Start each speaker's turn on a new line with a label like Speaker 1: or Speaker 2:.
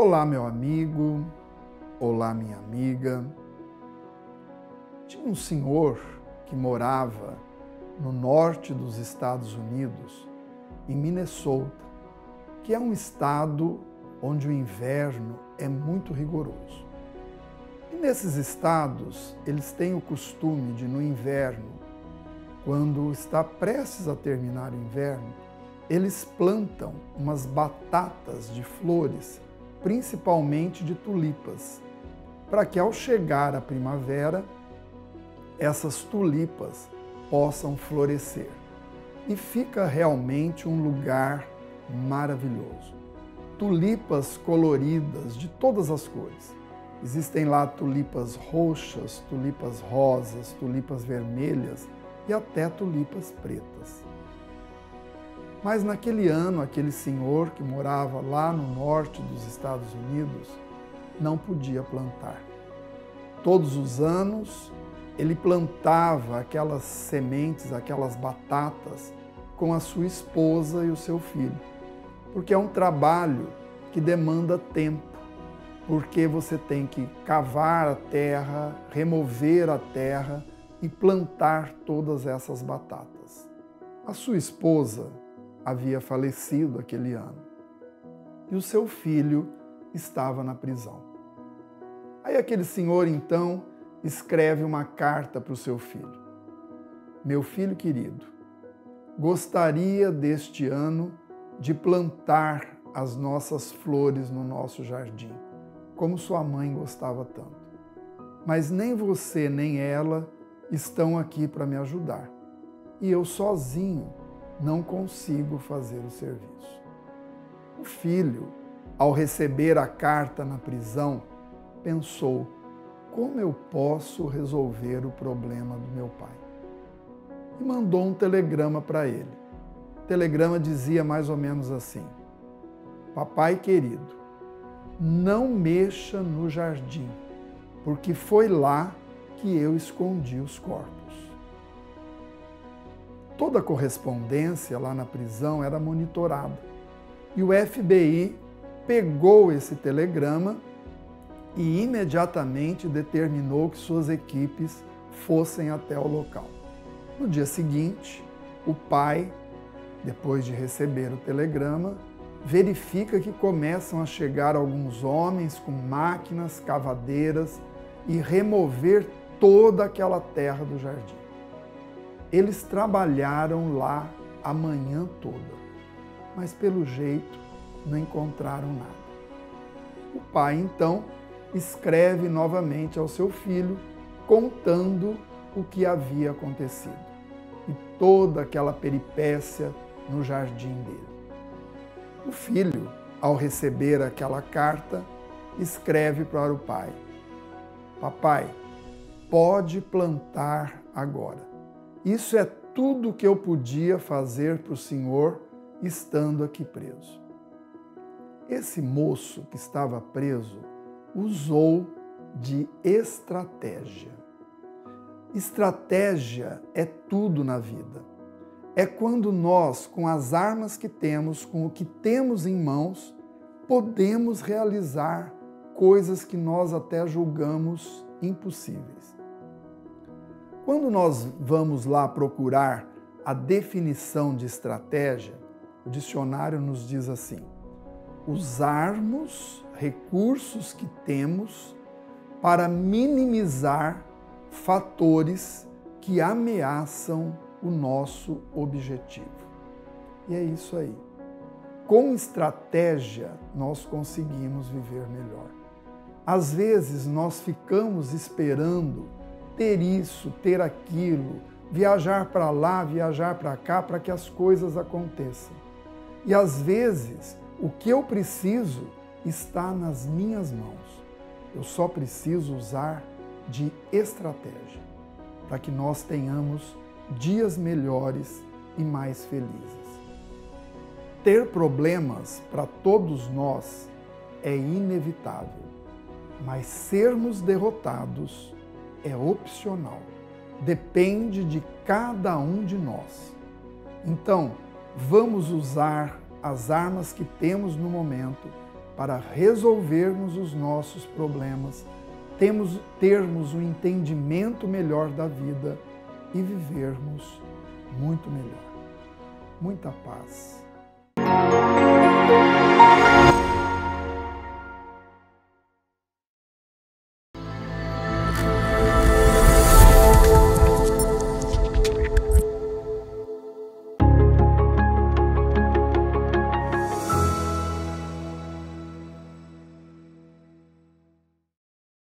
Speaker 1: Olá, meu amigo, olá, minha amiga. Tinha um senhor que morava no norte dos Estados Unidos, em Minnesota, que é um estado onde o inverno é muito rigoroso. E nesses estados, eles têm o costume de, no inverno, quando está prestes a terminar o inverno, eles plantam umas batatas de flores, principalmente de tulipas, para que ao chegar a primavera, essas tulipas possam florescer. E fica realmente um lugar maravilhoso. Tulipas coloridas de todas as cores. Existem lá tulipas roxas, tulipas rosas, tulipas vermelhas e até tulipas pretas. Mas naquele ano, aquele senhor que morava lá no norte dos Estados Unidos não podia plantar. Todos os anos, ele plantava aquelas sementes, aquelas batatas, com a sua esposa e o seu filho. Porque é um trabalho que demanda tempo, porque você tem que cavar a terra, remover a terra e plantar todas essas batatas. A sua esposa havia falecido aquele ano e o seu filho estava na prisão. Aí aquele senhor, então, escreve uma carta para o seu filho. Meu filho querido, gostaria deste ano de plantar as nossas flores no nosso jardim, como sua mãe gostava tanto. Mas nem você nem ela estão aqui para me ajudar. E eu sozinho não consigo fazer o serviço. O filho, ao receber a carta na prisão, pensou: como eu posso resolver o problema do meu pai? E mandou um telegrama para ele. O telegrama dizia mais ou menos assim: papai querido, não mexa no jardim, porque foi lá que eu escondi os corpos. Toda a correspondência lá na prisão era monitorada. E o FBI pegou esse telegrama e imediatamente determinou que suas equipes fossem até o local. No dia seguinte, o pai, depois de receber o telegrama, verifica que começam a chegar alguns homens com máquinas cavadeiras e remover toda aquela terra do jardim. Eles trabalharam lá a manhã toda, mas pelo jeito não encontraram nada. O pai, então, escreve novamente ao seu filho, contando o que havia acontecido e toda aquela peripécia no jardim dele. O filho, ao receber aquela carta, escreve para o pai: papai, pode plantar agora. Isso é tudo que eu podia fazer para o senhor estando aqui preso. Esse moço que estava preso usou de estratégia. Estratégia é tudo na vida. É quando nós, com as armas que temos, com o que temos em mãos, podemos realizar coisas que nós até julgamos impossíveis. Quando nós vamos lá procurar a definição de estratégia, o dicionário nos diz assim: usarmos recursos que temos para minimizar fatores que ameaçam o nosso objetivo. E é isso aí. Com estratégia, nós conseguimos viver melhor. Às vezes, nós ficamos esperando ter isso, ter aquilo, viajar para lá, viajar para cá, para que as coisas aconteçam. E às vezes, o que eu preciso está nas minhas mãos. Eu só preciso usar de estratégia, para que nós tenhamos dias melhores e mais felizes. Ter problemas para todos nós é inevitável, mas sermos derrotados é opcional. Depende de cada um de nós. Então, vamos usar as armas que temos no momento para resolvermos os nossos problemas, termos um entendimento melhor da vida e vivermos muito melhor. Muita paz.